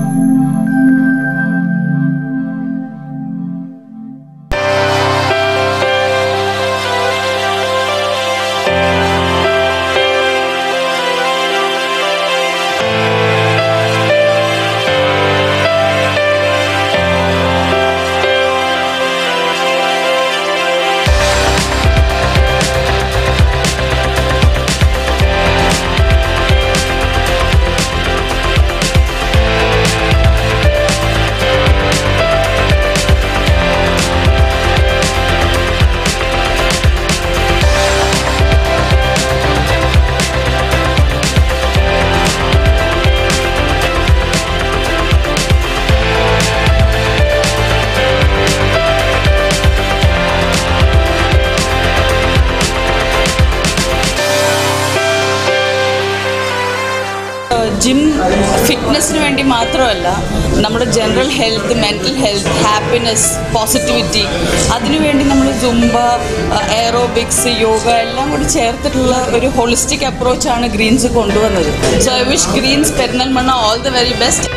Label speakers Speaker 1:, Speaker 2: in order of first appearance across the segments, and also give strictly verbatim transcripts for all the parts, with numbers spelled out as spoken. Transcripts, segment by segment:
Speaker 1: Gym ഫിറ്റ്നസ്സിന് വേണ്ടി മാത്രമല്ല, നമ്മുടെ general health, mental health, happiness, positivity, അതിനുവേണ്ടി നമ്മൾ സുംബ, എയറോബിക്സ്, യോഗ എല്ലാം കൂടി ചേർത്തിട്ടുള്ള ഒരു ഹോളിസ്റ്റിക് അപ്രോച്ചാണ് ഗ്രീൻസ് കൊണ്ടുവന്നത്. So I wish Greens Perinthalmanna all the very best.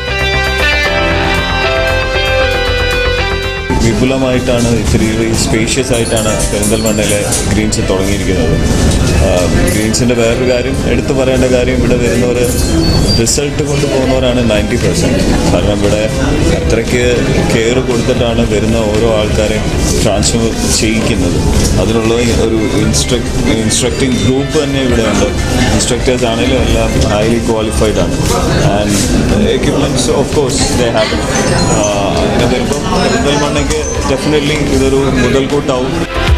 Speaker 2: വിപുലമായിട്ടാണ്, ഇത്തിരി സ്പേഷ്യസ് ആയിട്ടാണ് പെരിന്തൽമണ്ണയിലെ ഗ്രീൻസ് തുടങ്ങിയിരിക്കുന്നത്. ഗ്രീൻസിൻ്റെ വേറൊരു കാര്യം എടുത്തു പറയേണ്ട കാര്യം, ഇവിടെ വരുന്നവർ റിസൾട്ട് കൊണ്ടുപോകുന്നവരാണ് നയൻറ്റി പെർസെൻറ്റ്. കാരണം ഇവിടെ അത്രയ്ക്ക് കെയർ കൊടുത്തിട്ടാണ് വരുന്ന ഓരോ ആൾക്കാരെയും ട്രാൻസ്ഫർ ചെയ്യിക്കുന്നത്. അതിനുള്ള ഒരു ഇൻസ്ട്രക് ഇൻസ്ട്രക്റ്റിംഗ് ഗ്രൂപ്പ് തന്നെ ഇവിടെയുണ്ട്. ഇൻസ്ട്രക്ടേഴ്സ് ആണെങ്കിലും എല്ലാം ഹൈലി ക്വാളിഫൈഡ് ആണ്. And equipments of course they have. അങ്ങനെ വരുമ്പം പെരിന്തൽമണ്ണയ്ക്ക് ഡെഫിനറ്റ്ലി ഇതൊരു മുതൽക്കൂട്ടാവും.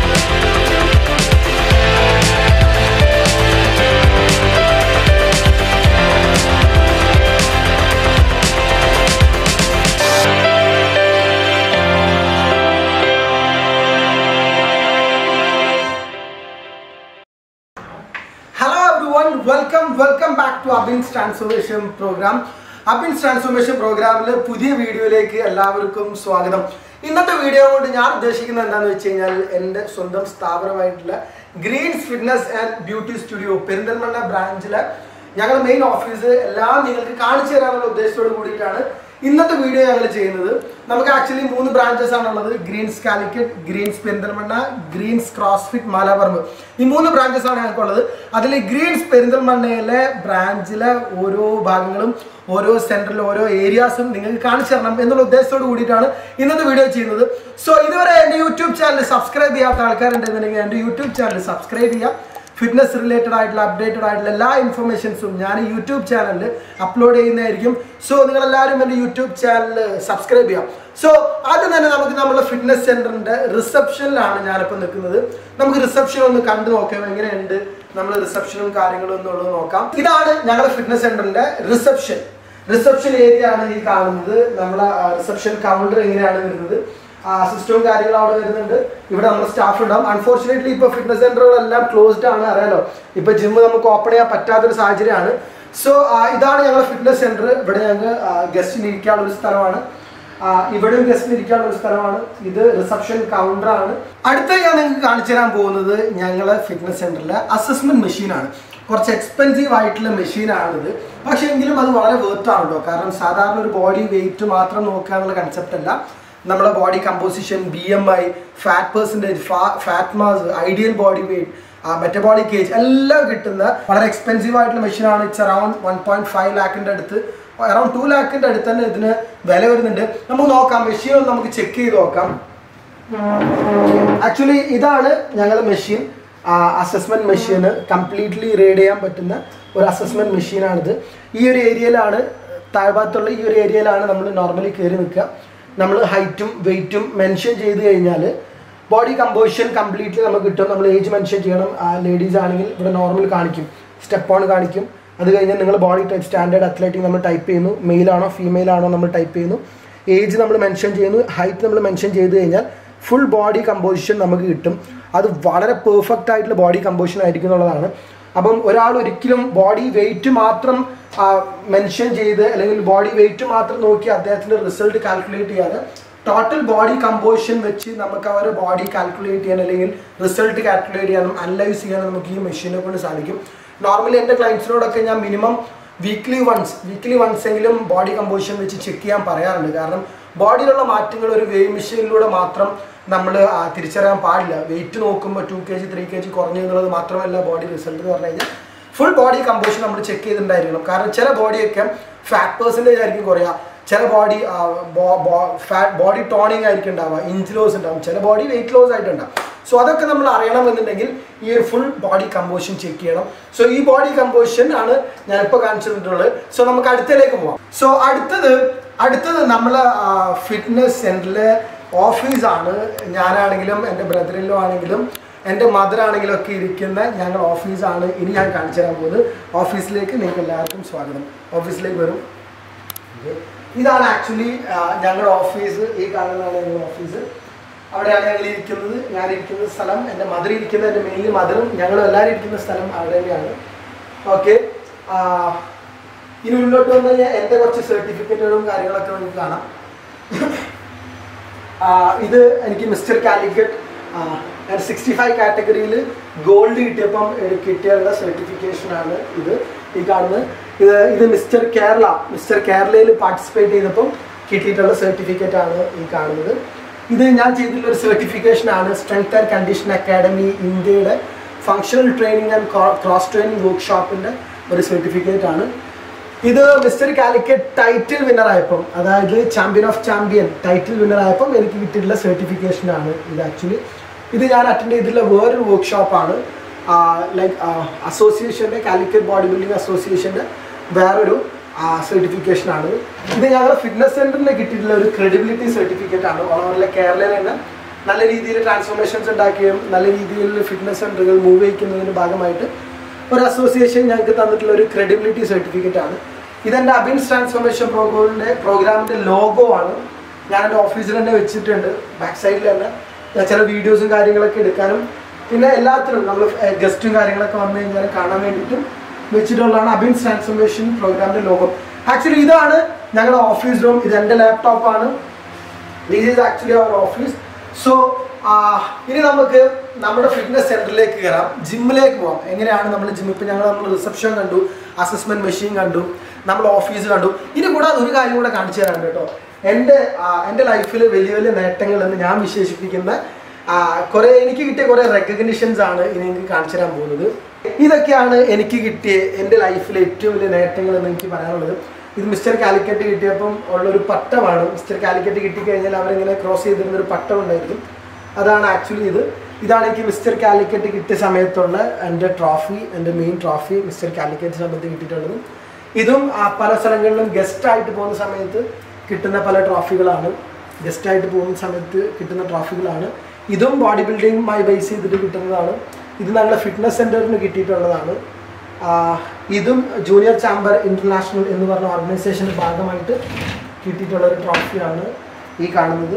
Speaker 3: Welcome welcome back to Abin's transformation program. Abin's transformation പ്രോഗ്രാമിലെ പുതിയ വീഡിയോയിലേക്ക് എല്ലാവർക്കും സ്വാഗതം. ഇന്നത്തെ വീഡിയോ കൊണ്ട് ഞാൻ ഉദ്ദേശിക്കുന്നത് എന്താണെന്ന് വെച്ച് കഴിഞ്ഞാൽ, എൻ്റെ സ്വന്തം സ്ഥാപനമായിട്ടുള്ള Greens fitness and beauty studio Perinthalmanna ബ്രാഞ്ചിലെ ഞങ്ങളുടെ മെയിൻ ഓഫീസ് എല്ലാം നിങ്ങൾക്ക് കാണിച്ചു തരാനുള്ള ഉദ്ദേശത്തോട് കൂടിയിട്ടാണ് ഇന്നത്തെ വീഡിയോ ഞങ്ങൾ ചെയ്യുന്നത്. നമുക്ക് ആക്ച്വലി മൂന്ന് ബ്രാഞ്ചസ് ആണുള്ളത്. Greens Calicut, Greens Perinthalmanna, Greens crossfit Malapparamba. ഈ മൂന്ന് ബ്രാഞ്ചസ് ആണ് ഞങ്ങൾക്കുള്ളത്. അതിൽ ഗ്രീൻസ് പെരിന്തൽമണ്ണയിലെ ബ്രാഞ്ചിലെ ഓരോ ഭാഗങ്ങളും ഓരോ സെൻറ്ററിലും ഓരോ ഏരിയാസും നിങ്ങൾക്ക് കാണിച്ചു തരണം എന്നുള്ള ഉദ്ദേശത്തോട് കൂടിയിട്ടാണ് ഇന്നത്തെ വീഡിയോ ചെയ്യുന്നത്. സോ ഇതുവരെ എൻ്റെ യൂട്യൂബ് ചാനൽ സബ്സ്ക്രൈബ് ചെയ്യാത്ത ആൾക്കാരുണ്ടെന്നുണ്ടെങ്കിൽ എൻ്റെ യൂട്യൂബ് ചാനൽ സബ്സ്ക്രൈബ് ചെയ്യുക. ഫിറ്റ്നസ് റിലേറ്റഡ് ആയിട്ടുള്ള അപ്ഡേറ്റഡ് ആയിട്ടുള്ള എല്ലാ ഇൻഫർമേഷൻസും ഞാൻ യൂട്യൂബ് ചാനലിൽ അപ്ലോഡ് ചെയ്യുന്നതായിരിക്കും. സോ നിങ്ങളെല്ലാവരും എൻ്റെ യൂട്യൂബ് ചാനൽ സബ്സ്ക്രൈബ് ചെയ്യാം. സോ ആദ്യം തന്നെ നമുക്ക് നമ്മുടെ ഫിറ്റ്നസ് സെൻറ്ററിൻ്റെ റിസപ്ഷനിലാണ് ഞാനിപ്പോൾ നിൽക്കുന്നത്. നമുക്ക് റിസപ്ഷൻ ഒന്ന് കണ്ടു നോക്കാം, എങ്ങനെയുണ്ട് നമ്മൾ റിസപ്ഷനും കാര്യങ്ങളും എന്നുള്ളത് നോക്കാം. ഇതാണ് ഞങ്ങളുടെ ഫിറ്റ്നസ് സെൻറ്ററിൻ്റെ റിസപ്ഷൻ. റിസപ്ഷൻ ഏരിയ ആണ് ഈ കാണുന്നത്. നമ്മളെ റിസപ്ഷൻ കൗണ്ടർ എങ്ങനെയാണ് വരുന്നത്, സിസ്റ്റവും കാര്യങ്ങളും അവിടെ വരുന്നുണ്ട്. ഇവിടെ നമ്മുടെ സ്റ്റാഫ് ഉണ്ടാവും. അൺഫോർച്ചുനേറ്റ്ലി ഇപ്പോൾ ഫിറ്റ്നസ് സെൻ്ററുകളെല്ലാം ക്ലോസ്ഡ് ആണ്, അറിയാലോ. ഇപ്പോൾ ജിമ്മ് നമുക്ക് ഓപ്പൺ ചെയ്യാൻ പറ്റാത്തൊരു സാഹചര്യമാണ്. സോ ഇതാണ് ഞങ്ങളുടെ ഫിറ്റ്നസ് സെൻറ്റർ. ഇവിടെ ഞങ്ങൾക്ക് ഗസ്റ്റിന് ഇരിക്കാനുള്ള ഒരു സ്ഥലമാണ്. ഇവിടെയും ഗസ്റ്റിന് ഇരിക്കാനുള്ള ഒരു സ്ഥലമാണ്. ഇത് റിസപ്ഷൻ കൗണ്ടറാണ്. അടുത്ത ഞാൻ നിങ്ങൾക്ക് കാണിച്ചു തരാൻ പോകുന്നത് ഞങ്ങളുടെ ഫിറ്റ്നസ് സെൻറ്ററിലെ അസസ്മെൻറ്റ് മെഷീനാണ്. കുറച്ച് എക്സ്പെൻസീവ് ആയിട്ടുള്ള മെഷീനാണിത്. പക്ഷേ എങ്കിലും അത് വളരെ വേർത്താണല്ലോ. കാരണം സാധാരണ ഒരു ബോഡി വെയിറ്റ് മാത്രം നോക്കുക എന്നുള്ള കൺസെപ്റ്റ് അല്ല. നമ്മുടെ body composition, B M I, fat percentage, fat mass, ideal body weight, metabolic age എല്ലാം കിട്ടുന്ന വളരെ എക്സ്പെൻസീവ് ആയിട്ടുള്ള മെഷീനാണ്. It's around one point five ലാഖിൻ്റെ അടുത്ത്, അറൌണ്ട് ടു ലാഖിൻ്റെ അടുത്ത് തന്നെ ഇതിന് വില വരുന്നുണ്ട്. നമുക്ക് നോക്കാം, മെഷീൻ ഒന്ന് നമുക്ക് ചെക്ക് ചെയ്ത് നോക്കാം. ആക്ച്വലി ഇതാണ് ഞങ്ങളുടെ മെഷീൻ. അസസ്മെൻറ്റ് മെഷീന് കംപ്ലീറ്റ്ലി റീഡ് ചെയ്യാൻ പറ്റുന്ന ഒരു അസസ്മെൻറ്റ് മെഷീനാണിത്. ഈ ഒരു ഏരിയയിലാണ്, താഴ്ഭാഗത്തുള്ള ഈ ഒരു ഏരിയയിലാണ് നമ്മൾ നോർമലി കയറി നിൽക്കുക. നമ്മൾ ഹൈറ്റും വെയ്റ്റും മെൻഷൻ ചെയ്ത് കഴിഞ്ഞാൽ ബോഡി കമ്പോസിഷൻ കംപ്ലീറ്റ്ലി നമുക്ക് കിട്ടും. നമ്മൾ ഏജ് മെൻഷൻ ചെയ്യണം. ലേഡീസ് ആണെങ്കിൽ ഇവിടെ നോർമൽ കാണിക്കും, സ്റ്റെപ്പ് ഓൺ കാണിക്കും. അത് കഴിഞ്ഞാൽ നിങ്ങൾ ബോഡി ടൈപ്പ് സ്റ്റാൻഡേർഡ് അത്ലറ്റിക് നമ്മൾ ടൈപ്പ് ചെയ്യുന്നു. മെയിൽ ആണോ ഫീമെയിൽ ആണോ നമ്മൾ ടൈപ്പ് ചെയ്യുന്നു. ഏജ് നമ്മൾ മെൻഷൻ ചെയ്യുന്നു. ഹൈറ്റ് നമ്മൾ മെൻഷൻ ചെയ്ത് കഴിഞ്ഞാൽ ഫുൾ ബോഡി കമ്പോസിഷൻ നമുക്ക് കിട്ടും. അത് വളരെ പെർഫെക്റ്റ് ആയിട്ടുള്ള ബോഡി കമ്പോസിഷൻ ആയിരിക്കും എന്നുള്ളതാണ്. അപ്പം ഒരാൾ ഒരിക്കലും ബോഡി വെയിറ്റ് മാത്രം മെൻഷൻ ചെയ്ത് അല്ലെങ്കിൽ ബോഡി വെയിറ്റ് മാത്രം നോക്കി അദ്ദേഹത്തിൻ്റെ റിസൾട്ട് കാൽക്കുലേറ്റ് ചെയ്യാതെ ടോട്ടൽ ബോഡി കമ്പോസിഷൻ വെച്ച് നമുക്ക് അവർ ബോഡി കാൽക്കുലേറ്റ് ചെയ്യാൻ അല്ലെങ്കിൽ റിസൾട്ട് കാൽക്കുലേറ്റ് ചെയ്യാനും അനലൈസ് ചെയ്യാനും നമുക്ക് ഈ മെഷീനെ കൊണ്ട് സാധിക്കും. നോർമലി എൻ്റെ ക്ലയൻസിനോടൊക്കെ ഞാൻ minimum weekly once weekly once എങ്കിലും ബോഡി കമ്പോസിഷൻ വെച്ച് ചെക്ക് ചെയ്യാൻ പറയാറുണ്ട്. കാരണം ബോഡിയിലുള്ള മാറ്റങ്ങൾ ഒരു വെയ് മെഷീനിലൂടെ മാത്രം നമ്മൾ തിരിച്ചറിയാൻ പാടില്ല. വെയിറ്റ് നോക്കുമ്പോൾ two K G three K G കുറഞ്ഞു എന്നുള്ളത് മാത്രമല്ല ബോഡി റിസൾട്ട് എന്ന് പറഞ്ഞു കഴിഞ്ഞാൽ ഫുൾ ബോഡി കമ്പോസിഷൻ നമ്മൾ ചെക്ക് ചെയ്തിട്ടുണ്ടായിരിക്കണം. കാരണം ചില ബോഡിയൊക്കെ ഫാറ്റ് പെർസെൻറ്റേജ് ആയിരിക്കും കുറയുക, ചില ബോഡി ഫാറ്റ് ബോഡി ടോണിങ് ആയിരിക്കും ഉണ്ടാവുക, ഇഞ്ച് ലോസ് ഉണ്ടാവും, ചില ബോഡി വെയിറ്റ് ലോസ് ആയിട്ടുണ്ടാവും. സോ അതൊക്കെ നമ്മൾ അറിയണമെന്നുണ്ടെങ്കിൽ ഈ ഒരു ഫുൾ ബോഡി കമ്പോസിഷൻ ചെക്ക് ചെയ്യണം. സോ ഈ ബോഡി കമ്പോസിഷൻ ആണ് ഞാനിപ്പോൾ കാണിച്ചു തന്നിട്ടുള്ളത്. സോ നമുക്ക് അടുത്തതിലേക്ക് പോവാം. സോ അടുത്തത് അടുത്തത് നമ്മളെ ഫിറ്റ്നസ് സെൻറ്ററിലെ ഓഫീസാണ്. ഞാനാണെങ്കിലും എൻ്റെ ബ്രദറിലോ ആണെങ്കിലും എൻ്റെ മദർ ആണെങ്കിലും ഒക്കെ ഇരിക്കുന്ന ഞങ്ങൾ ഓഫീസാണ് ഇനി ഞാൻ കാണിച്ചു തരാൻ പോകുന്നത്. ഓഫീസിലേക്ക് നിങ്ങൾക്ക് എല്ലാവർക്കും സ്വാഗതം. ഓഫീസിലേക്ക് വരും. ഇതാണ് ആക്ച്വലി ഞങ്ങളുടെ ഓഫീസ്. ഈ കാണുന്നതാണ് ഞങ്ങളുടെ ഓഫീസ്. അവിടെയാണ് ഞങ്ങൾ ഇരിക്കുന്നത്. ഞാനിരിക്കുന്ന സ്ഥലം, എൻ്റെ മദർ ഇരിക്കുന്നത്, എൻ്റെ മെയിൻലി മദറും ഞങ്ങളും എല്ലാവരും ഇരിക്കുന്ന സ്ഥലം അവിടെ തന്നെയാണ്. ഓക്കെ, ഇനി ഉള്ളിലോട്ട് വന്നു കഴിഞ്ഞാൽ എൻ്റെ കുറച്ച് സർട്ടിഫിക്കറ്റുകളും കാര്യങ്ങളൊക്കെ നമുക്ക് കാണാം. ഇത് എനിക്ക് മിസ്റ്റർ കാലിക്കറ്റ് സിക്സ്റ്റി ഫൈവ് കാറ്റഗറിയിൽ ഗോൾഡ് കിട്ടിയപ്പം കിട്ടിയുള്ള സർട്ടിഫിക്കേഷനാണ് ഇത് ഈ കാണുന്നത്. ഇത് ഇത് മിസ്റ്റർ കേരള മിസ്റ്റർ കേരളയിൽ പാർട്ടിസിപ്പേറ്റ് ചെയ്തപ്പം കിട്ടിയിട്ടുള്ള സർട്ടിഫിക്കറ്റ് ആണ് ഈ കാണുന്നത്. ഇത് ഞാൻ ചെയ്തിട്ടുള്ള ഒരു സർട്ടിഫിക്കേഷനാണ്. സ്ട്രെങ്ത് ആൻഡ് കണ്ടീഷൻ അക്കാഡമി ഇന്ത്യയുടെ functional training and cross training വർക്ക്ഷോപ്പിൻ്റെ ഒരു സർട്ടിഫിക്കറ്റ് ആണ്. ഇത് മിസ്റ്റർ കാലിക്കറ്റ് ടൈറ്റിൽ വിന്നർ ആയപ്പം, അതായത് champion of champion title winner ആയപ്പം എനിക്ക് കിട്ടിയിട്ടുള്ള സർട്ടിഫിക്കേഷനാണ് ഇത്. ആക്ച്വലി ഇത് ഞാൻ അറ്റൻഡ് ചെയ്തിട്ടുള്ള വേറൊരു വർക്ക്ഷോപ്പാണ്. ലൈക്ക് അസോസിയേഷൻ്റെ കാലിക്കറ്റ് ബോഡി ബിൽഡിംഗ് അസോസിയേഷൻ്റെ വേറൊരു സർട്ടിഫിക്കേഷനാണ്. ഇത് ഞങ്ങളുടെ ഫിറ്റ്നസ് സെൻറ്ററിന് കിട്ടിയിട്ടുള്ള ഒരു ക്രെഡിബിലിറ്റി സർട്ടിഫിക്കറ്റ് ആണ്. ഓൾ ഓവറിലെ കേരളയിൽ തന്നെ നല്ല രീതിയിൽ ട്രാൻസ്ഫോർമേഷൻസ് ഉണ്ടാക്കുകയും നല്ല രീതിയിൽ ഫിറ്റ്നസ് സെൻറ്ററുകൾ മൂവ് ചെയ്യിക്കുന്നതിൻ്റെ ഭാഗമായിട്ട് ഒരു അസോസിയേഷൻ ഞങ്ങൾക്ക് തന്നിട്ടുള്ള ഒരു ക്രെഡിബിലിറ്റി സർട്ടിഫിക്കറ്റ് ആണ്. ഇതെൻ്റെ അബിൻസ് ട്രാൻസ്ഫോർമേഷൻ പ്രോഗ്രാമിൻ്റെ പ്രോഗ്രാമിൻ്റെ ലോഗോ ആണ്. ഞാൻ എൻ്റെ ഓഫീസിൽ തന്നെ വെച്ചിട്ടുണ്ട്. ബാക്ക് സൈഡിൽ തന്നെ ഞാൻ ചില വീഡിയോസും കാര്യങ്ങളൊക്കെ എടുക്കാനും പിന്നെ എല്ലാത്തിനും നമ്മൾ ഗസ്റ്റും കാര്യങ്ങളൊക്കെ വന്നു കഴിഞ്ഞാൽ കാണാൻ വേണ്ടിയിട്ടും വെച്ചിട്ടുള്ളതാണ് അബിൻസ് ട്രാൻസ്ഫോർമേഷൻ പ്രോഗ്രാമിൻ്റെ ലോഗോ. ആക്ച്വലി ഇതാണ് ഞങ്ങളുടെ ഓഫീസ് റൂം. ഇത് എൻ്റെ ലാപ്ടോപ്പാണ്. This is actually our office. So ഇനി നമുക്ക് നമ്മുടെ ഫിറ്റ്നസ് സെൻറ്ററിലേക്ക് കയറാം, ജിമ്മിലേക്ക് പോകാം. എങ്ങനെയാണ് നമ്മൾ ജിം, ഇപ്പം ഞങ്ങൾ നമ്മൾ റിസപ്ഷൻ കണ്ടു, അസസ്മെൻറ്റ് മെഷീൻ കണ്ടു, നമ്മൾ ഓഫീസ് കണ്ടു. ഇനി കൂടാതെ ഒരു കാര്യം കൂടെ കാണിച്ചു തരാം കേട്ടോ. എൻ്റെ എൻ്റെ ലൈഫിൽ വലിയ വലിയ നേട്ടങ്ങൾ എന്ന് ഞാൻ വിശേഷിപ്പിക്കുന്ന കുറേ എനിക്ക് കിട്ടിയ കുറേ റെക്കഗ്നിഷൻസ് ആണ് ഇനി എനിക്ക് കാണിച്ചു തരാൻ പോകുന്നത്. ഇതൊക്കെയാണ് എനിക്ക് കിട്ടിയ എൻ്റെ ലൈഫിലെ ഏറ്റവും വലിയ നേട്ടങ്ങൾ എന്ന് എനിക്ക് പറയാനുള്ളത്. ഇത് മിസ്റ്റർ കാലിക്കറ്റ് കിട്ടിയപ്പം ഉള്ളൊരു പട്ടമാണ്. മിസ്റ്റർ കാലിക്കറ്റ് കിട്ടിക്കഴിഞ്ഞാൽ അവരിങ്ങനെ ക്രോസ് ചെയ്തിരുന്നൊരു പട്ടം ഉണ്ടായിരിക്കും. അതാണ് ആക്ച്വലി ഇത്. ഇതാണ് എനിക്ക് മിസ്റ്റർ കാലിക്കറ്റ് കിട്ടിയ സമയത്തുള്ള എൻ്റെ ട്രോഫി, എൻ്റെ മെയിൻ ട്രോഫി മിസ്റ്റർ കാലിക്കറ്റ് സമയത്ത് കിട്ടിയിട്ടുള്ളത്. ഇതും പല സ്ഥലങ്ങളിലും ഗസ്റ്റായിട്ട് പോകുന്ന സമയത്ത് കിട്ടുന്ന പല ട്രോഫികളാണ്. ഗസ്റ്റായിട്ട് പോകുന്ന സമയത്ത് കിട്ടുന്ന ട്രോഫികളാണ്. ഇതും ബോഡി ബിൽഡിങ്ങുമായി ബേസ് ചെയ്തിട്ട് കിട്ടുന്നതാണ്. ഇത് ഞങ്ങളുടെ ഫിറ്റ്നസ് സെൻറ്ററിന് കിട്ടിയിട്ടുള്ളതാണ്. ഇതും ജൂനിയർ ചാമ്പർ ഇൻ്റർനാഷണൽ എന്ന് പറഞ്ഞ ഓർഗനൈസേഷൻ്റെ ഭാഗമായിട്ട് കിട്ടിയിട്ടുള്ളൊരു ട്രോഫിയാണ് ഈ കാണുന്നത്.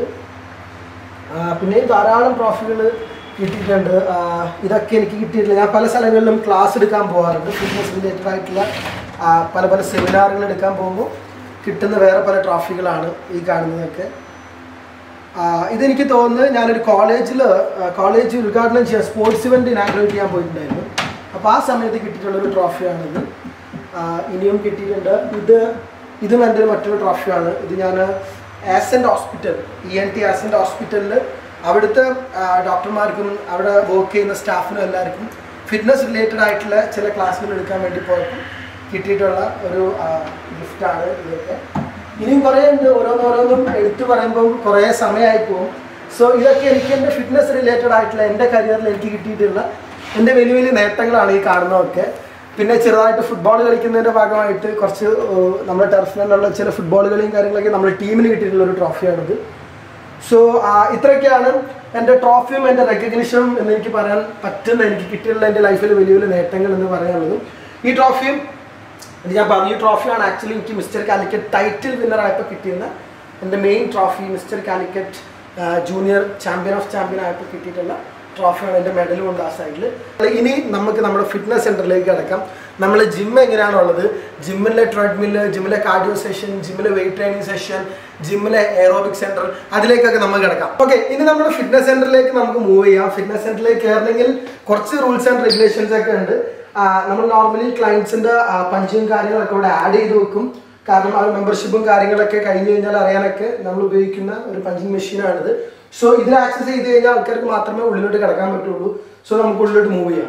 Speaker 3: പിന്നെ ധാരാളം ട്രോഫികൾ കിട്ടിയിട്ടുണ്ട്. ഇതൊക്കെ എനിക്ക് കിട്ടിയിട്ടില്ല. ഞാൻ പല സ്ഥലങ്ങളിലും ക്ലാസ് എടുക്കാൻ പോകാറുണ്ട്. ഫിറ്റ്നസ് റിലേറ്റഡ് ആയിട്ടുള്ള പല പല സെമിനാറുകൾ എടുക്കാൻ പോകുമ്പോൾ കിട്ടുന്ന വേറെ പല ട്രോഫികളാണ് ഈ കാണുന്നതൊക്കെ. ഇതെനിക്ക് തോന്നുന്നത് ഞാനൊരു കോളേജിൽ കോളേജ് ഉദ്ഘാടനം ചെയ്യാൻ സ്പോർട്സ് ഇവൻറ്റ് ഇനാഗ്രേറ്റ് ചെയ്യാൻ പോയിട്ടുണ്ടായിരുന്നു. അപ്പോൾ ആ സമയത്ത് കിട്ടിയിട്ടുള്ളൊരു ട്രോഫിയാണിത്. ഇനിയും കിട്ടിയിട്ടുണ്ട്. ഇത് ഇതും എൻ്റെ ഒരു മറ്റൊരു ട്രോഫിയാണ്. ഇത് ഞാൻ ascent hospital, E N T ascent ഹോസ്പിറ്റലിൽ അവിടുത്തെ ഡോക്ടർമാർക്കും അവിടെ വർക്ക് ചെയ്യുന്ന സ്റ്റാഫിനും എല്ലാവർക്കും ഫിറ്റ്നസ് റിലേറ്റഡ് ആയിട്ടുള്ള ചില ക്ലാസ്സുകൾ എടുക്കാൻ വേണ്ടി പോയപ്പോൾ കിട്ടിയിട്ടുള്ള ഒരു ഗിഫ്റ്റാണ് ഇതൊക്കെ. ഇനിയും കുറേ ഉണ്ട്. ഓരോന്നോരോന്നും എടുത്തു പറയുമ്പോൾ കുറേ സമയമായി പോകും. സോ ഇതൊക്കെ എനിക്ക് എൻ്റെ ഫിറ്റ്നസ് റിലേറ്റഡ് ആയിട്ടുള്ള എൻ്റെ കരിയറിൽ എനിക്ക് കിട്ടിയിട്ടുള്ള എൻ്റെ വലിയ വലിയ നേട്ടങ്ങളാണ് ഈ കാണുന്നതൊക്കെ. പിന്നെ ചെറുതായിട്ട് ഫുട്ബോൾ കളിക്കുന്നതിൻ്റെ ഭാഗമായിട്ട് കുറച്ച് നമ്മുടെ ടർഫിലുള്ള ചില ഫുട്ബോൾ കളിയും കാര്യങ്ങളൊക്കെ നമ്മുടെ ടീമിന് കിട്ടിയിട്ടുള്ള ഒരു ട്രോഫിയാണിത്. സോ ഇത്രയൊക്കെയാണ് എൻ്റെ ട്രോഫിയും എൻ്റെ റെക്കഗ്നിഷനും എന്ന് എനിക്ക് പറയാൻ പറ്റുന്ന എനിക്ക് കിട്ടിയിട്ടുള്ള എൻ്റെ ലൈഫിൽ വലിയ വലിയ നേട്ടങ്ങൾ എന്ന് പറയാനുള്ളത്. ഈ ട്രോഫിയും ഇത് ഞാൻ പറഞ്ഞു, ഈ ട്രോഫിയാണ് ആക്ച്വലി എനിക്ക് മിസ്റ്റർ കാലിക്കറ്റ് ടൈറ്റിൽ വിന്നർ ആയപ്പോൾ കിട്ടിയിരുന്ന എൻ്റെ main trophy. Mister Calicut junior champion of champion ആയപ്പോൾ കിട്ടിയിട്ടുള്ള ട്രോഫിയാണ്. എൻ്റെ മെഡലും ഉണ്ട് ആ സൈഡിൽ. ഇനി നമുക്ക് നമ്മുടെ ഫിറ്റ്നസ് സെൻറ്ററിലേക്ക് കിടക്കാം. നമ്മൾ ജിം എങ്ങനെയാണുള്ളത്, ജിമ്മിലെ ട്രെഡ്മില്ല്, ജിമ്മിലെ കാർഡിയോ സെഷൻ, ജിമ്മിലെ വെയിറ്റ് ട്രെയിനിങ് സെഷൻ, ജിമ്മിലെ എയറോബിക് സെൻറ്റർ, അതിലേക്കൊക്കെ നമുക്ക് കിടക്കാം. ഓക്കെ, ഇനി നമ്മുടെ ഫിറ്റ്നസ് സെൻറ്ററിലേക്ക് നമുക്ക് മൂവ് ചെയ്യാം. ഫിറ്റ്നസ് സെൻറ്ററിലേക്ക് കയറണമെങ്കിൽ കുറച്ച് റൂൾസ് ആൻഡ് റെഗുലേഷൻസ് ഒക്കെ ഉണ്ട്. നമ്മൾ നോർമലി ക്ലയൻസിൻ്റെ പഞ്ചിങ് കാര്യങ്ങളൊക്കെ ഇവിടെ ആഡ് ചെയ്ത് വെക്കും. കാരണം ആ മെമ്പർഷിപ്പും കാര്യങ്ങളൊക്കെ കഴിഞ്ഞ് കഴിഞ്ഞാൽ അറിയാനൊക്കെ നമ്മൾ ഉപയോഗിക്കുന്ന ഒരു പഞ്ചിങ് മെഷീനാണിത്. സോ ഇതിൽ ആക്സസ് ചെയ്ത് കഴിഞ്ഞാൽ ആൾക്കാർക്ക് മാത്രമേ ഉള്ളിലോട്ട് കിടക്കാൻ പറ്റുള്ളൂ. സോ നമുക്ക് ഉള്ളിലോട്ട് മൂവ് ചെയ്യാം.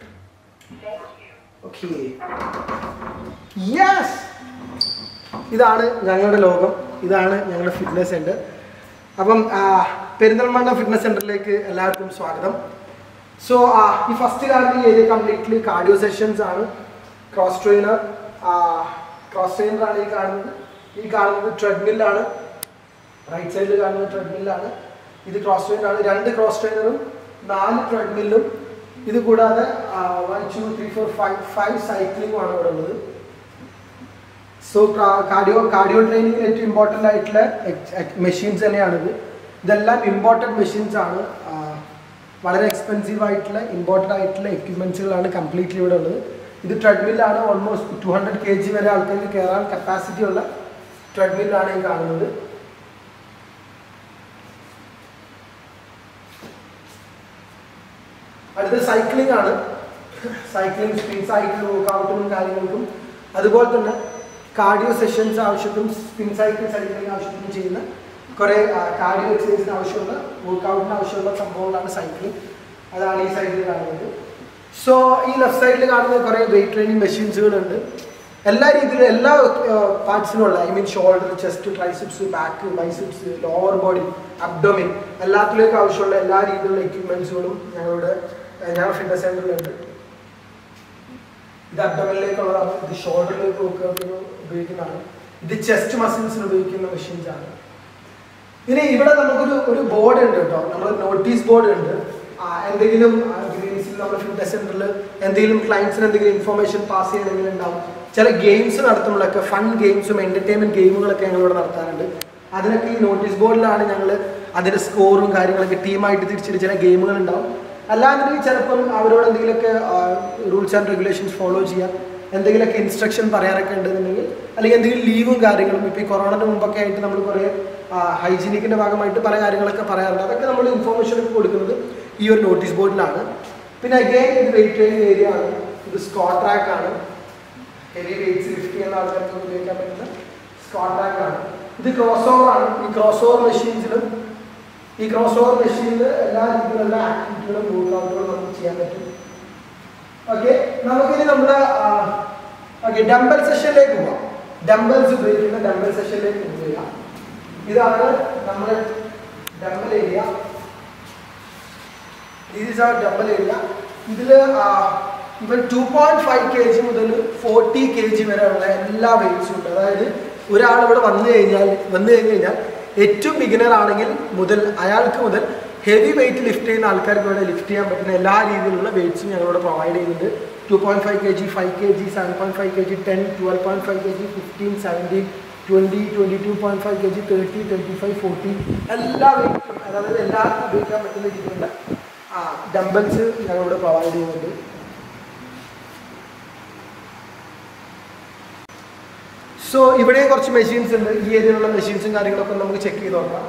Speaker 3: ഓക്കെ, യെസ്, ഇതാണ് ഞങ്ങളുടെ ലോകം, ഇതാണ് ഞങ്ങളുടെ ഫിറ്റ്നസ് സെൻറ്റർ. അപ്പം പെരിന്തൽമണ്ണ ഫിറ്റ്നസ് സെൻറ്ററിലേക്ക് എല്ലാവർക്കും സ്വാഗതം. സോ ഈ ഫസ്റ്റ് കാണുന്ന ഏരിയ കംപ്ലീറ്റ്ലി കാർഡിയോ സെഷൻസ് ആണ്. ക്രോസ് ട്രെയിനർ ക്രോസ് ട്രെയിനറാണ് ഈ കാണുന്നത്. ഈ കാണുന്നത് ട്രെഡ്മില്ലാണ്, റൈറ്റ് സൈഡിൽ കാണുന്നത് ട്രെഡ്മില്ലാണ്. ഇത് ക്രോസ് ട്രെയിനറാണ്. രണ്ട് ക്രോസ് ട്രെയിനറും നാല് ട്രെഡ്മില്ലും ഇത് കൂടാതെ one two three four five five സൈക്ലിങ്ങും ആണ് ഇവിടെ ഉള്ളത്. സോ കാർഡിയോ കാർഡിയോ ട്രെയിനിങ്ങിന് ഏറ്റവും ഇമ്പോർട്ടൻ്റ് ആയിട്ടുള്ള മെഷീൻസ് തന്നെയാണിത്. ഇതെല്ലാം ഇമ്പോർട്ടൻറ്റ് മെഷീൻസ് ആണ്. വളരെ എക്സ്പെൻസീവ് ആയിട്ടുള്ള ഇമ്പോർട്ടൻ്റ് ആയിട്ടുള്ള എക്യുപ്മെൻറ്റ്സുകളാണ് കംപ്ലീറ്റ്ലി ഇവിടെ ഉള്ളത്. ഇത് ട്രെഡ്മില്ലാണ്. Almost two hundred K G വരെ ആൾക്കാർക്ക് കയറാൻ കപ്പാസിറ്റി ഉള്ള ട്രെഡ്മില്ലാണ് ഈ കാണുന്നത്. അടുത്ത സൈക്ലിംഗ് ആണ്. സൈക്ലിംഗ്, സ്പിൻ സൈക്കിൾ വർക്കൗട്ടിനും കാര്യങ്ങൾക്കും അതുപോലെ തന്നെ കാർഡിയോ സെഷൻസ് ആവശ്യത്തിനും സ്പിൻ സൈക്കിൾ സൈക്ലിംഗ് ആവശ്യത്തിനും ചെയ്യുന്ന കുറേ കാർഡിയോ എക്സസൈസിന് ആവശ്യമുള്ള വർക്കൗട്ടിന് ആവശ്യമുള്ള സംഭവങ്ങളാണ് സൈക്ലിംഗ്. അതാണ് ഈ സൈഡിൽ കാണുന്നത്. സോ ഈ ലെഫ്റ്റ് സൈഡിൽ കാണുന്ന കുറേ വെയിറ്റ് ട്രെയിനിങ് മെഷീൻസുകളുണ്ട്. എല്ലാ രീതിയിലും എല്ലാ പാർട്സിനുള്ള, I mean shoulder, chest, triceps, back, biceps, lower body, abdomen, എല്ലാത്തിലേക്കും ആവശ്യമുള്ള എല്ലാ രീതിയിലുള്ള എക്യുപ്മെൻറ്റ്സുകളും ഞങ്ങളുടെ ഞങ്ങളുടെ ഫിറ്റ്നസ് സെൻ്ററിലുണ്ട്. ഇത് അബ്ഡോമിനിലേക്കുള്ളതാണ്. ഇത് ഷോൾഡറിലേക്ക് വർക്കൗട്ടിന് ഉപയോഗിക്കുന്നതാണ്. ഇത് ചെസ്റ്റ് മസിൽസിന് ഉപയോഗിക്കുന്ന മെഷീൻസ് ആണ്. ഇനി ഇവിടെ നമുക്കൊരു ഒരു ബോർഡ് ഉണ്ട് കേട്ടോ. നമ്മൾ നോട്ടീസ് ബോർഡ് ഉണ്ട്. എന്തെങ്കിലും ഗ്രീൻസിൽ നമ്മുടെ ഫിറ്റ്നസ് സെൻ്ററിൽ എന്തെങ്കിലും ക്ലയൻസിന് എന്തെങ്കിലും ഇൻഫർമേഷൻ പാസ് ചെയ്യണമെങ്കിലും ഉണ്ടാവും. ചില ഗെയിംസ് നടത്തുമ്പോഴൊക്കെ ഫൺ ഗെയിംസും എൻ്റർടൈൻമെൻറ്റ് ഗെയിമുകളൊക്കെ ഞങ്ങളിവിടെ നടത്താറുണ്ട്. അതിനൊക്കെ ഈ നോട്ടീസ് ബോർഡിലാണ് ഞങ്ങൾ അതിൻ്റെ സ്കോറും കാര്യങ്ങളൊക്കെ ടീമായിട്ട് തിരിച്ചിട്ട് ചില ഗെയിമുകൾ ഉണ്ടാവും. അല്ലാതെ ചിലപ്പം അവരോട് എന്തെങ്കിലുമൊക്കെ റൂൾസ് ആൻഡ് റെഗുലേഷൻസ് ഫോളോ ചെയ്യാം, എന്തെങ്കിലുമൊക്കെ ഇൻസ്ട്രക്ഷൻ പറയാനൊക്കെ ഉണ്ടെന്നുണ്ടെങ്കിൽ, അല്ലെങ്കിൽ എന്തെങ്കിലും ലീവും കാര്യങ്ങളും ഇപ്പോൾ ഈ കൊറോണയുടെ മുമ്പൊക്കെ ആയിട്ട് നമ്മൾ കുറേ ഹൈജീനിക്കിൻ്റെ ഭാഗമായിട്ട് പല കാര്യങ്ങളൊക്കെ പറയാറുണ്ട്. അതൊക്കെ നമ്മൾ ഇൻഫോർമേഷൻ ഒക്കെ കൊടുക്കുന്നത് ഈ ഒരു നോട്ടീസ് ബോർഡിലാണ്. പിന്നെ അഗെയിൻ ഇത് വെയിറ്റ് ട്രെയിനിങ് ഏരിയ ആണ്. ഇത് സ്ക്വാട്ട് ട്രാക്ക് ആണ്. ഹെവി വെയിറ്റ്സ് ലിഫ്റ്റ് ചെയ്യുന്ന ആൾക്കാർക്ക് ഉപയോഗിക്കാൻ പറ്റുന്ന സ്ക്വാട്ട് ട്രാക്ക് ആണ്. ഇത് ക്രോസ് ഓവർ ആണ്. ഈ ക്രോസ് ഓവർ മെഷീൻസിലും ഈ ക്രോസ് ഓവർ മെഷീനിൽ എല്ലാ രീതിയിലുള്ള ആക്ടിവിറ്റികളും വർക്കൗട്ടുകളും നമുക്ക് ചെയ്യാൻ പറ്റും. ഓക്കെ, നമുക്കിനി നമ്മുടെ ഓക്കെ ഡംബൽ സെഷനിലേക്ക് പോകാം. ഡംബൽസ് ഉപയോഗിക്കുന്ന ഡംബൽ സെഷനിലേക്ക് പോവുക. ഇതാണ് നമ്മുടെ dumbbell area. This are dumbbell area. ഇതിൽ ഇവൻ two point five K G മുതൽ ഫോർട്ടി കെ ജി വരെയുള്ള എല്ലാ വെയിറ്റ്സും ഉണ്ട്. അതായത് ഒരാൾ ഇവിടെ വന്നു കഴിഞ്ഞാൽ വന്നു കഴിഞ്ഞ് കഴിഞ്ഞാൽ ഏറ്റവും ബിഗിനർ ആണെങ്കിൽ മുതൽ അയാൾക്ക് മുതൽ ഹെവി വെയിറ്റ് ലിഫ്റ്റ് ചെയ്യുന്ന ആൾക്കാർക്ക് ഇവിടെ ലിഫ്റ്റ് ചെയ്യാൻ പറ്റുന്ന എല്ലാ രീതിയിലുള്ള വെയിറ്റ്സും ഞങ്ങളിവിടെ പ്രൊവൈഡ് ചെയ്യുന്നുണ്ട്. Two point five K G, five K G, seven point five K G, ten, twelve point five K G, fifteen, seventeen, twenty, twenty two point five K G, thirty, twenty five, forty എല്ലാ വെയിറ്റും, അതായത് എല്ലാവർക്കും ഉപയോഗിക്കാൻ പറ്റുന്ന രീതിയിലുള്ള dumbbells ഞങ്ങളിവിടെ provide ചെയ്യുന്നുണ്ട്. So ഇവിടെയും കുറച്ച് മെഷീൻസ് ഉണ്ട്. ഈ ഏരിയയിലുള്ള മെഷീൻസും കാര്യങ്ങളൊക്കെ നമുക്ക് ചെക്ക് ചെയ്ത് നോക്കാം.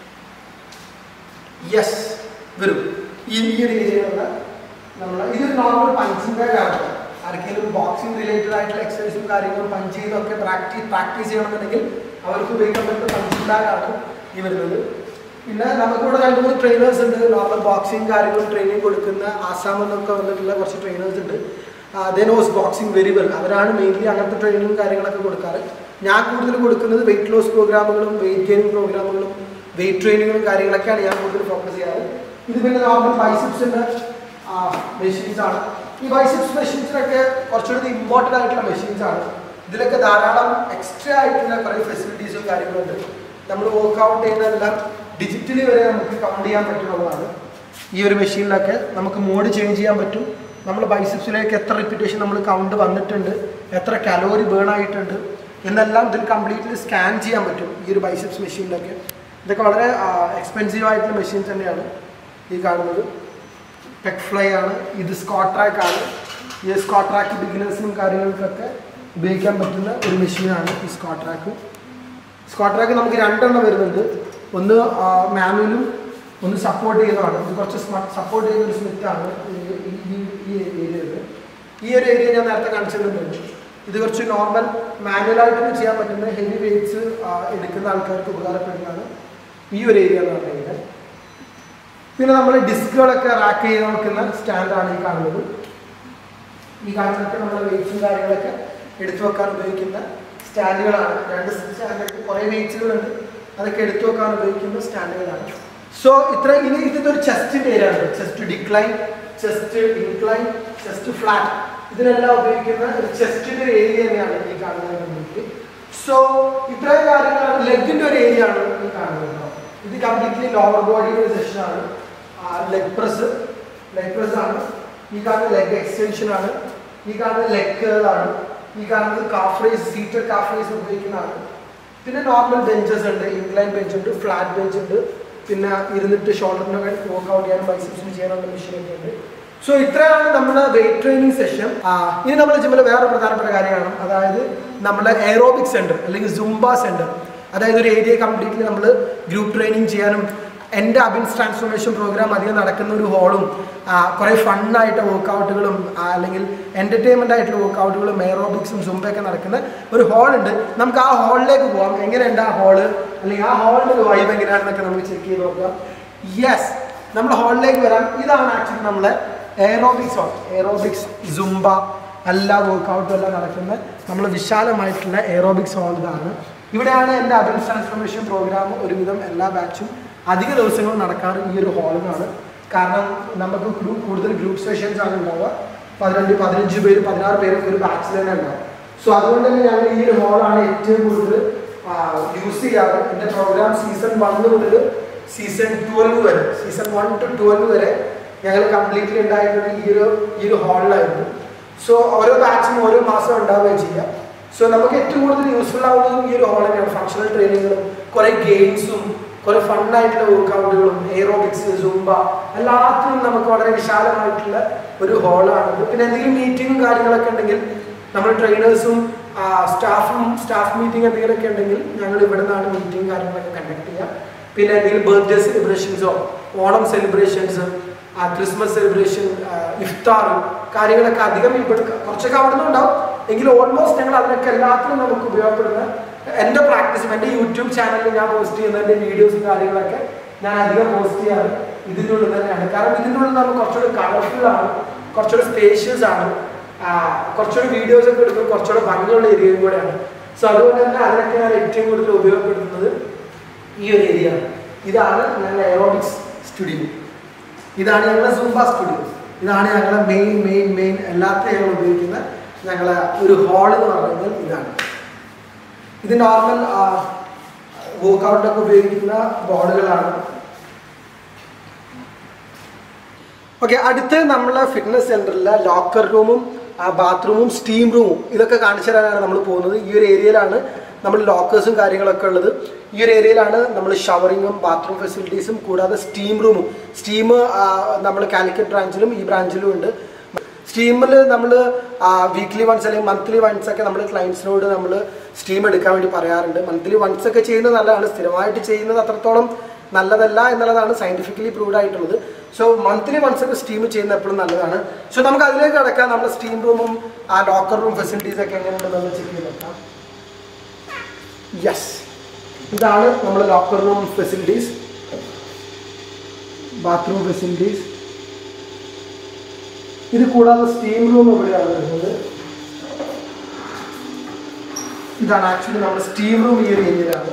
Speaker 3: യെസ്, വരും. ഈ ഒരു ഏരിയയിലുള്ള നമ്മൾ ഇതൊരു നോർമൽ പഞ്ചിങ് ബാഗ് ആണ്. ആർക്കെങ്കിലും ബോക്സിംഗ് റിലേറ്റഡ് ആയിട്ടുള്ള എക്സസൈസും കാര്യങ്ങളും പഞ്ച് ചെയ്തൊക്കെ പ്രാക്ടീസ് പ്രാക്ടീസ് ചെയ്യണമെന്നുണ്ടെങ്കിൽ അവർക്ക് ഉപയോഗിക്കാൻ പറ്റുന്ന പഞ്ചിങ് ബാഗാണ് ഈ വരുന്നത്. പിന്നെ നമുക്കിവിടെ രണ്ട് മൂന്ന് ട്രെയിനേഴ്സ് ഉണ്ട്. നോർമൽ ബോക്സിങ് കാര്യങ്ങളും ട്രെയിനിങ് കൊടുക്കുന്ന ആസാമിൽ നിന്നൊക്കെ വന്നിട്ടുള്ള കുറച്ച് ട്രെയിനേഴ്സ് ഉണ്ട്. They knows boxing very well. അവരാണ് മെയിൻലി അങ്ങനത്തെ ട്രെയിനിങ്ങും കാര്യങ്ങളൊക്കെ കൊടുക്കാറ്. ഞാൻ കൂടുതൽ കൊടുക്കുന്നത് വെയിറ്റ് ലോസ് പ്രോഗ്രാമുകളും വെയിറ്റ് ഗെയിനിങ് പ്രോഗ്രാമുകളും വെയിറ്റ് ട്രെയിനിങ്ങും കാര്യങ്ങളൊക്കെയാണ് ഞാൻ കൂടുതൽ ഫോക്കസ് ചെയ്യാറ്. ഇത് പിന്നെ നോർമൽ ബൈസിപ്സിൻ്റെ മെഷീൻസ് ആണ്. ഈ ബൈസിപ്സ് മെഷീൻസിനൊക്കെ കുറച്ചുകൂടി ഇമ്പോർട്ടൻ്റ് ആയിട്ടുള്ള മെഷീൻസ് ആണ്. ഇതിലൊക്കെ ധാരാളം എക്സ്ട്രാ ആയിട്ടുള്ള കുറേ ഫെസിലിറ്റീസും കാര്യങ്ങളുണ്ട്. നമ്മൾ വർക്കൗട്ട് ചെയ്യുന്നതെല്ലാം ഡിജിറ്റലി വരെ നമുക്ക് കൗണ്ട് ചെയ്യാൻ പറ്റുന്നതാണ്. ഈ ഒരു മെഷീനിലൊക്കെ നമുക്ക് മോഡ് ചേഞ്ച് ചെയ്യാൻ പറ്റും. നമ്മൾ ബൈസിപ്സിലേക്ക് എത്ര റിപ്പീറ്റേഷൻ നമ്മൾ കൗണ്ട് വന്നിട്ടുണ്ട്, എത്ര കലോറി ബേൺ ആയിട്ടുണ്ട് എന്നെല്ലാം ഇതിൽ കംപ്ലീറ്റ്ലി സ്കാൻ ചെയ്യാൻ പറ്റും ഈ ഒരു ബൈസിപ്സ് മെഷീനിലൊക്കെ. ഇതൊക്കെ വളരെ എക്സ്പെൻസീവ് ആയിട്ടുള്ള മെഷീൻസ് തന്നെയാണ് ഈ കാണുന്നത്. പെക് ഫ്ലൈ ആണ്. ഇത് സ്ക്വാട്ട് ട്രാക്ക് ആണ്. ഈ സ്ക്വാട്ട് ട്രാക്ക് ബിഗിനേഴ്സിനും കാര്യങ്ങൾക്കൊക്കെ ഉപയോഗിക്കാൻ പറ്റുന്ന ഒരു മെഷീനാണ് ഈ സ്ക്വാട്ട് ട്രാക്ക്. സ്ക്വാട്ട് ട്രാക്ക് നമുക്ക് രണ്ടെണ്ണം വരുന്നുണ്ട്. ഒന്ന് മാനുവലും ഒന്ന് സപ്പോർട്ട് ചെയ്യുന്നതാണ്. ഇത് കുറച്ച് സപ്പോർട്ട് ചെയ്യുന്ന ഒരു സ്മിത്താണ് ഈ ഏരിയയിൽ. ഈ ഒരു ഏരിയ ഞാൻ നേരത്തെ കാണിച്ചിട്ടുണ്ട്. ഇത് കുറച്ച് നോർമൽ മാനുവലായിട്ട് ചെയ്യാൻ പറ്റുന്ന ഹെവി വെയ്റ്റ്സ് എടുക്കുന്ന ആൾക്കാർക്ക് ഉപകാരപ്പെടുന്നതാണ് ഈ ഒരു ഏരിയ എന്ന് പറഞ്ഞു കഴിഞ്ഞാൽ. പിന്നെ നമ്മൾ ഡിസ്കുകളൊക്കെ റാക്ക് ചെയ്ത് നോക്കുന്ന സ്റ്റാൻഡാണ് ഈ കാണുന്നത്. ഈ കാണുന്നതൊക്കെ നമ്മൾ വെയ്റ്റ്സും കാര്യങ്ങളൊക്കെ എടുത്തു വെക്കാൻ ഉപയോഗിക്കുന്ന സ്റ്റാൻഡുകളാണ്. രണ്ട് സ്റ്റാൻഡൊക്കെ കുറേ വെയ്റ്റ്സുകളുണ്ട്, അതൊക്കെ എടുത്തു വെക്കാൻ ഉപയോഗിക്കുന്ന സ്റ്റാൻഡുകളാണ്. സോ ഇത്ര ഇനി ഇതിൻ്റെ ഒരു ചെസ്റ്റിൻ്റെ ഏരിയ ഉണ്ട്. Chest decline, chest incline, chest flat, ഇതിനെല്ലാം ഉപയോഗിക്കുന്ന ഒരു ചെസ്റ്റിൻ്റെ ഒരു ഏരിയ തന്നെയാണ് ഈ കാണുന്നത്. സോ ഇത്രയും കാര്യങ്ങളാണ്. ലെഗിൻ്റെ ഒരു ഏരിയ ആണ് ഈ കാണുന്നത്. ഇത് കംപ്ലീറ്റ്ലി ലോവർ ബോഡിയുടെ ഒരു സെക്ഷനാണ്. ലെഗ് പ്രസ് ലെഗ് പ്രസ് ആണ്. ഈ കാണുന്ന ലെഗ് എക്സ്റ്റൻഷൻ ആണ്. ഈ കാണുന്ന ലെഗ് കേളാണ്. ഈ കാണുന്നത് calf raise, seated calf raise ഉപയോഗിക്കുന്നതാണ്. പിന്നെ നോർമൽ ബെഞ്ചസ് ഉണ്ട്, ഇൻക്ലൈൻ ബെഞ്ച് ഉണ്ട്, ഫ്ലാറ്റ് ബെഞ്ച് ഉണ്ട്, പിന്നെ ഇരുന്നിട്ട് ഷോൾഡറിനൊക്കെ വർക്ക്ഔട്ട് ചെയ്യാനും ബൈസെപ്സിന് ചെയ്യാനുള്ള മെഷീനൊക്കെ ഉണ്ട്. സോ ഇത്രയാണ് നമ്മുടെ വെയിറ്റ് ട്രെയിനിങ് സെഷൻ. ഇനി നമ്മുടെ ജിമ്മിൽ വേറെ പ്രധാനപ്പെട്ട കാര്യമാണ്, അതായത് നമ്മുടെ എയറോബിക് സെന്റർ അല്ലെങ്കിൽ സുംബ സെന്റർ. അതായത് ഒരു ഏരിയ കംപ്ലീറ്റ്ലി നമ്മൾ ഗ്രൂപ്പ് ട്രെയിനിങ് ചെയ്യാനും എൻ്റെ അബിൻസ് ട്രാൻസ്ഫോർമേഷൻ പ്രോഗ്രാം അധികം നടക്കുന്ന ഒരു ഹോളും കുറേ ഫണ്ണായിട്ട് വർക്കൗട്ടുകളും അല്ലെങ്കിൽ എൻ്റർടൈൻമെൻ്റ് ആയിട്ടുള്ള വർക്കൗട്ടുകളും എയറോബിക്സും സുംബയൊക്കെ നടക്കുന്ന ഒരു ഹോളുണ്ട്. നമുക്ക് ആ ഹോളിലേക്ക് പോകാം. എങ്ങനെയുണ്ട് ആ ഹോള്, അല്ലെങ്കിൽ ആ ഹോളിൻ്റെ ഒരു വൈബ് എങ്ങനെയാണെന്നൊക്കെ നമുക്ക് ചെക്ക് ചെയ്ത് നോക്കാം. യെസ്, നമ്മൾ ഹോളിലേക്ക് വരാം. ഇതാണ് ആക്ച്വലി നമ്മളെ എയറോബിക്സ് ഹോൾ. എയറോബിക്സ്, സുംബ എല്ലാ വർക്കൗട്ടും എല്ലാം നടക്കുന്ന നമ്മൾ വിശാലമായിട്ടുള്ള എയറോബിക്സ് ഹോൾ ഇതാണ്. ഇവിടെയാണ് എൻ്റെ അബിൻസ് ട്രാൻസ്ഫോർമേഷൻ പ്രോഗ്രാം ഒരുവിധം എല്ലാ ബാച്ചും അധിക ദിവസങ്ങൾ നടക്കാറ് ഈ ഒരു ഹോളിലാണ്. കാരണം നമുക്ക് കൂടുതൽ ഗ്രൂപ്പ് സെഷൻസ് ആണ് ഉണ്ടാവുക. പതിനഞ്ച് പതിനഞ്ച് പേര് പതിനാറ് പേരൊക്കെ ഒരു ബാച്ചിൽ തന്നെ ഉണ്ടാവും. സോ അതുകൊണ്ട് തന്നെ ഞങ്ങൾ ഈ ഒരു ഹോളാണ് ഏറ്റവും കൂടുതൽ യൂസ് ചെയ്യാറ്. എൻ്റെ പ്രോഗ്രാം സീസൺ വൺ മുതൽ സീസൺ ട്വൽവ് വരെ സീസൺ വൺ ടു ട്വൽവ് വരെ ഞങ്ങൾ കംപ്ലീറ്റ്ലി ഉണ്ടായിരുന്നത് ഈ ഒരു ഈ ഒരു ഹോളിലായിരുന്നു. സോ ഓരോ ബാച്ചും ഓരോ മാസം ഉണ്ടാവുകയും ചെയ്യാം. സോ നമുക്ക് ഏറ്റവും കൂടുതൽ യൂസ്ഫുൾ ആവുന്നതും ഈ ഒരു ഹോൾ തന്നെയാണ്. ഫങ്ഷണൽ ട്രെയിനിങ്ങുകളും കുറേ ഗെയിംസും കുറേ ഫണ്ണായിട്ടുള്ള വർക്കൗട്ടുകളും എയറോബിക്സ്, സുംബ എല്ലാത്തിനും നമുക്ക് വളരെ വിശാലമായിട്ടുള്ള ഒരു ഹോളാണിത്. പിന്നെ എന്തെങ്കിലും മീറ്റിങ്ങും കാര്യങ്ങളൊക്കെ ഉണ്ടെങ്കിൽ നമ്മൾ ട്രെയിനേഴ്സും സ്റ്റാഫും സ്റ്റാഫ് മീറ്റിംഗ് എന്തെങ്കിലുമൊക്കെ ഉണ്ടെങ്കിൽ ഞങ്ങൾ ഇവിടെ നിന്നാണ് മീറ്റിംഗ് കാര്യങ്ങളൊക്കെ കണ്ടക്ട് ചെയ്യുക. പിന്നെ എന്തെങ്കിലും ബർത്ത്ഡേ സെലിബ്രേഷൻസോ ഓണം സെലിബ്രേഷൻസ്, ക്രിസ്മസ് സെലിബ്രേഷൻ, ഇഫ്താർ കാര്യങ്ങളൊക്കെ അധികം ഇവിടെ കുറച്ചൊക്കെ അവിടെ നിന്ന് ഉണ്ടാവും. എങ്കിലും ഓൾമോസ്റ്റ് ഞങ്ങൾ അതിനൊക്കെ എല്ലാത്തിനും നമുക്ക് ഉപയോഗപ്പെടുന്ന എൻ്റെ പ്രാക്ടീസും എൻ്റെ യൂട്യൂബ് ചാനലിൽ ഞാൻ പോസ്റ്റ് ചെയ്യുന്ന എൻ്റെ വീഡിയോസും കാര്യങ്ങളൊക്കെ ഞാൻ അധികം പോസ്റ്റ് ചെയ്യാറ് ഇതിൻ്റെ ഉള്ളിൽ തന്നെയാണ്. കാരണം ഇതിൻ്റെ ഉള്ളിൽ നമുക്ക് കുറച്ചുകൂടി കളർഫുൾ ആണ്, കുറച്ചുകൂടി സ്പേഷ്യസ് ആണ്, കുറച്ചുകൂടി വീഡിയോസ് ഒക്കെ എടുക്കുമ്പോൾ കുറച്ചുകൂടി ഭംഗിയുള്ള ഏരിയയും കൂടെയാണ്. സോ അതുകൊണ്ട് തന്നെ അതിനൊക്കെ ഞാൻ ഏറ്റവും കൂടുതൽ ഉപയോഗപ്പെടുത്തുന്നത് ഈ ഒരു ഏരിയ ആണ്. ഇതാണ് ഞങ്ങളുടെ എയറോബിക്സ് സ്റ്റുഡിയോ, ഇതാണ് ഞങ്ങളുടെ സുംബ സ്റ്റുഡിയോ, ഇതാണ് ഞങ്ങളുടെ മെയിൻ മെയിൻ മെയിൻ എല്ലാത്തിനും ഞങ്ങൾ ഉപയോഗിക്കുന്ന ഞങ്ങളെ ഒരു ഹോൾ എന്ന് പറയുന്നത് ഇതാണ്. ഇത് നോർമൽ വർക്കൗട്ടൊക്കെ ഉപയോഗിക്കുന്ന ബോളുകളാണ്. ഓക്കെ, അടുത്ത് നമ്മളെ ഫിറ്റ്നസ് സെന്ററിലെ ലോക്കർ റൂമും ബാത്റൂമും സ്റ്റീം റൂമും ഇതൊക്കെ കാണിച്ചു തരാനാണ് നമ്മൾ പോകുന്നത്. ഈ ഒരു ഏരിയയിലാണ് നമ്മൾ ലോക്കേഴ്സും കാര്യങ്ങളൊക്കെ ഉള്ളത്. ഈ ഒരു ഏരിയയിലാണ് നമ്മൾ ഷവറിങ്ങും ബാത്റൂം ഫെസിലിറ്റീസും കൂടാതെ സ്റ്റീം റൂമും. സ്റ്റീം നമ്മൾ കാലിക്കറ്റ് ബ്രാഞ്ചിലും ഈ ബ്രാഞ്ചിലും ഉണ്ട്. സ്റ്റീമിൽ നമ്മൾ വീക്ക്ലി വൺസ് അല്ലെങ്കിൽ മന്ത്ലി വൺസ് ഒക്കെ നമ്മൾ ക്ലയൻസിനോട് നമ്മൾ സ്റ്റീം എടുക്കാൻ വേണ്ടി പറയാറുണ്ട്. മന്ത്ലി വൺസ് ഒക്കെ ചെയ്യുന്നത് നല്ലതാണ്, സ്ഥിരമായിട്ട് ചെയ്യുന്നത് അത്രത്തോളം നല്ലതല്ല എന്നുള്ളതാണ് സയൻറ്റിഫിക്കലി പ്രൂവ്ഡ് ആയിട്ടുള്ളത്. സോ മന്ത്ലി വൺസ് ഒക്കെ സ്റ്റീം ചെയ്യുന്നത് എപ്പോഴും നല്ലതാണ്. സോ നമുക്ക് അതിലേക്ക് കിടക്കാം. നമ്മുടെ സ്റ്റീം റൂമും ആ ലോക്കർ റൂം ഫെസിലിറ്റീസ് ഒക്കെ എങ്ങനെയുണ്ടെന്ന് നമ്മൾ ചെക്ക് ചെയ്ത് നോക്കാം. യെസ്, ഇതാണ് നമ്മുടെ locker room facilities, bathroom facilities. ഇത് കൂടാതെ സ്റ്റീം റൂം എവിടെയാണ് വരുന്നത്. ഇതാണ് ആക്ച്വലി നമ്മുടെ സ്റ്റീം റൂം. ഈ ഒരു ഏരിയയിലാണ്.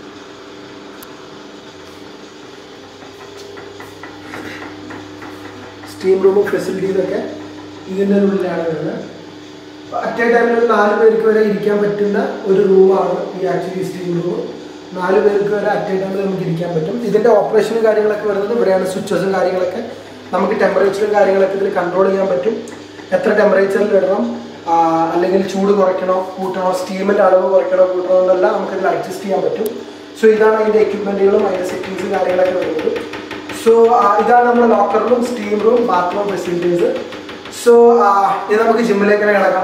Speaker 3: സ്റ്റീം റൂമും ഫെസിലിറ്റീസൊക്കെ ഇതിൻ്റെ ഉള്ളിലാണ് വരുന്നത്. അറ്റ് എ ടൈമിൽ ഒരു നാല് പേർക്ക് വരെ ഇരിക്കാൻ പറ്റുന്ന ഒരു റൂമാണ് ഈ ആക്ച്വലി സ്റ്റീം റൂം. നാല് പേർക്ക് വരെ അറ്റ് എ ടൈമിൽ നമുക്ക് ഇരിക്കാൻ പറ്റും. ഇതിൻ്റെ ഓപ്പറേഷനും കാര്യങ്ങളൊക്കെ വരുന്നത് ഇവിടെയാണ്. സ്വിച്ചസും കാര്യങ്ങളൊക്കെ നമുക്ക് ടെമ്പറേച്ചറും കാര്യങ്ങളൊക്കെ ഇതിൽ കൺട്രോൾ ചെയ്യാൻ പറ്റും. എത്ര ടെമ്പറേച്ചറിൽ ഇടണം, അല്ലെങ്കിൽ ചൂട് കുറയ്ക്കണോ കൂട്ടണോ, സ്റ്റീമിൻ്റെ അളവ് കുറയ്ക്കണോ കൂട്ടണോ എന്നെല്ലാം നമുക്കിതിൽ അഡ്ജസ്റ്റ് ചെയ്യാൻ പറ്റും. സോ ഇതാണ് അതിൻ്റെ എക്യുപ്മെൻറ്റുകളും അതിൻ്റെ സെറ്റിങ്സും കാര്യങ്ങളൊക്കെ വരുന്നത്. സോ ഇതാണ് നമ്മുടെ locker room, steam room, bathroom facilities. So ഇത് നമുക്ക് ജിമ്മിലേക്ക് തന്നെ കിടക്കാം.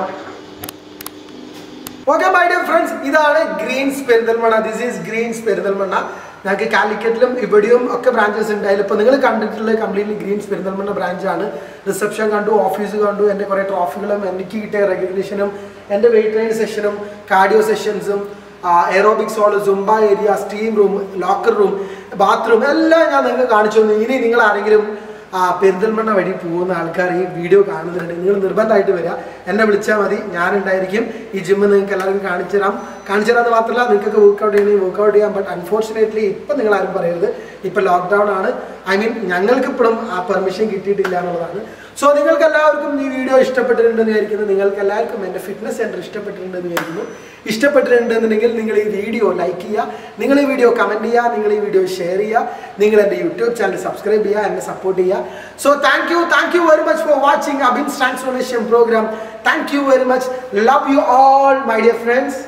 Speaker 3: ഓക്കെ മൈ ഡിയർ ഫ്രണ്ട്സ്, ഇതാണ് Greens Perinthalmanna. This is Greens Perinthalmanna. ഞങ്ങൾക്ക് കാലിക്കറ്റിലും ഇവിടെയും ഒക്കെ ബ്രാഞ്ചസ് ഉണ്ട്. അതിലിപ്പോൾ നിങ്ങൾ കണ്ടിട്ടുള്ളത് കംപ്ലീറ്റ്ലി ഗ്രീൻസ് പെരിന്തൽമണ്ണ ബ്രാഞ്ചാണ്. റിസപ്ഷൻ കണ്ടു, ഓഫീസ് കണ്ടു, എൻ്റെ കുറേ ട്രോഫികളും എനിക്ക് കിട്ടിയ റെക്കഗ്നീഷനും എൻ്റെ വെയിറ്റ് ട്രെയിനിങ് സെഷനും കാർഡിയോ സെഷൻസും aerobics hall, Zumba area, steam room, locker room, bathroom എല്ലാം ഞാൻ നിങ്ങൾക്ക് കാണിച്ചു തന്നു. ഇനി നിങ്ങൾ ആരെങ്കിലും പെരിന്തൽമണ്ണ വഴി പോകുന്ന ആൾക്കാർ ഈ വീഡിയോ കാണുന്നുണ്ടെങ്കിൽ നിങ്ങൾ നിർബന്ധമായിട്ട് വരിക, എന്നെ വിളിച്ചാൽ മതി, ഞാനുണ്ടായിരിക്കും. ഈ ജിമ്മ് നിങ്ങൾക്ക് എല്ലാവർക്കും കാണിച്ചു തരാം. കാണിച്ചു തരാമെന്ന് മാത്രമല്ല നിങ്ങൾക്കൊക്കെ വർക്കൗട്ട് ചെയ്യണമെങ്കിൽ വർക്കൗട്ട് ചെയ്യാം. ബട്ട് അൺഫോർച്ചുനേറ്റ്ലി ഇപ്പം നിങ്ങൾ ആരും പറയരുത്, ഇപ്പം ലോക്ക്ഡൗൺ ആണ്. ഐ മീൻ ഞങ്ങൾക്ക് ഇപ്പോഴും ആ പെർമിഷൻ കിട്ടിയിട്ടില്ല എന്നുള്ളതാണ്. സോ നിങ്ങൾക്ക് എല്ലാവർക്കും ഈ വീഡിയോ ഇഷ്ടപ്പെട്ടിട്ടുണ്ടെന്ന് വിചാരിക്കുന്നു. നിങ്ങൾക്ക് എല്ലാവർക്കും എൻ്റെ ഫിറ്റ്നസ് സെൻറ്റർ ഇഷ്ടപ്പെട്ടിട്ടുണ്ടെന്ന് വിചാരിക്കുന്നു. ഇഷ്ടപ്പെട്ടിട്ടുണ്ടെന്നുണ്ടെങ്കിൽ നിങ്ങൾ ഈ വീഡിയോ ലൈക്ക് ചെയ്യുക, നിങ്ങൾ ഈ വീഡിയോ കമൻറ്റ് ചെയ്യുക, നിങ്ങൾ ഈ വീഡിയോ ഷെയർ ചെയ്യുക, നിങ്ങൾ എൻ്റെ യൂട്യൂബ് ചാനൽ സബ്സ്ക്രൈബ് ചെയ്യുക, എന്നെ സപ്പോർട്ട് ചെയ്യുക. So thank you thank you very much for watching Abin's transformation programme. Thank you very much. Love you all my dear friends.